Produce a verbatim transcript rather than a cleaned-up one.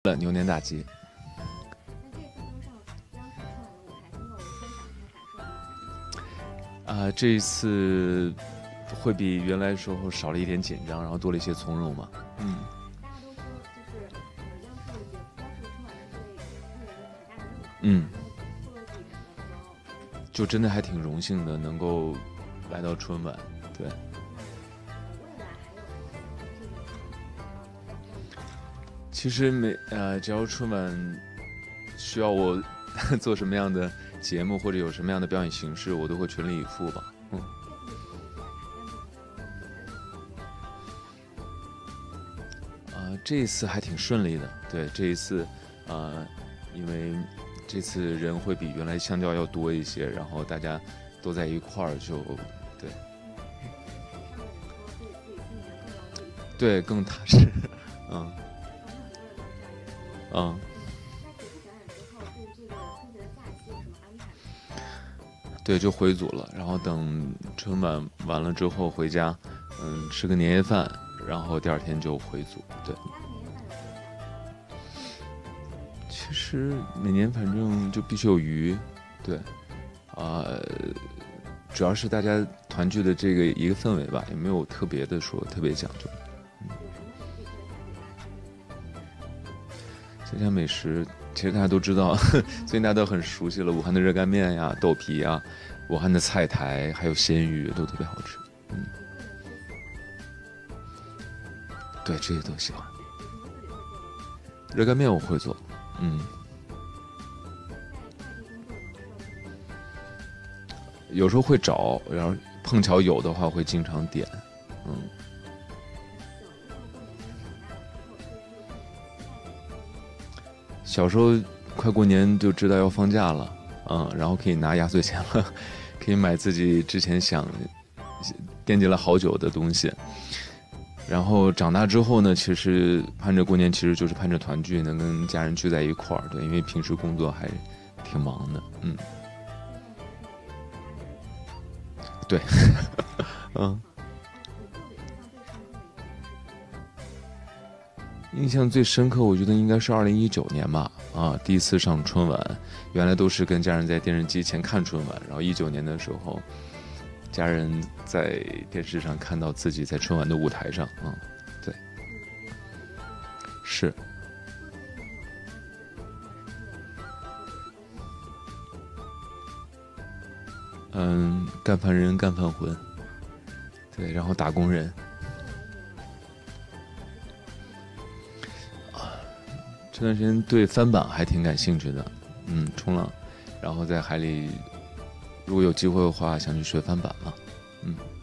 了牛年大吉。啊、呃，这一次会比原来时候少了一点紧张，然后多了一些从容嘛。嗯。嗯。就真的还挺荣幸的，能够来到春晚，对。其实每呃，只要春晚需要我做什么样的节目，或者有什么样的表演形式，我都会全力以赴吧。嗯。啊、呃，这一次还挺顺利的，对，这一次，呃，因为这次人会比原来相较要多一些，然后大家都在一块儿，就对，对，更踏实，嗯。嗯，对，就回组了，然后等春晚完了之后回家，嗯，吃个年夜饭，然后第二天就回组。对，其实每年反正就必须有鱼，对，啊、呃，主要是大家团聚的这个一个氛围吧，也没有特别的说特别讲究。家乡美食，其实大家都知道，最近大家都很熟悉了，武汉的热干面呀、豆皮呀，武汉的菜苔，还有鲜鱼都特别好吃。嗯，对，这些都喜欢。热干面我会做，嗯，有时候会找，然后碰巧有的话会经常点，嗯。小时候快过年就知道要放假了，嗯，然后可以拿压岁钱了，可以买自己之前想惦记了好久的东西。然后长大之后呢，其实盼着过年，其实就是盼着团聚，能跟家人聚在一块儿。对，因为平时工作还挺忙的，嗯，对，嗯。印象最深刻，我觉得应该是二零一九年吧，啊，第一次上春晚，原来都是跟家人在电视机前看春晚，然后一九年的时候，家人在电视上看到自己在春晚的舞台上，啊，对，是，嗯，干饭人干饭魂，对，然后打工人，这段时间对翻板还挺感兴趣的，嗯，冲浪，然后在海里，如果有机会的话，想去学翻板了，嗯。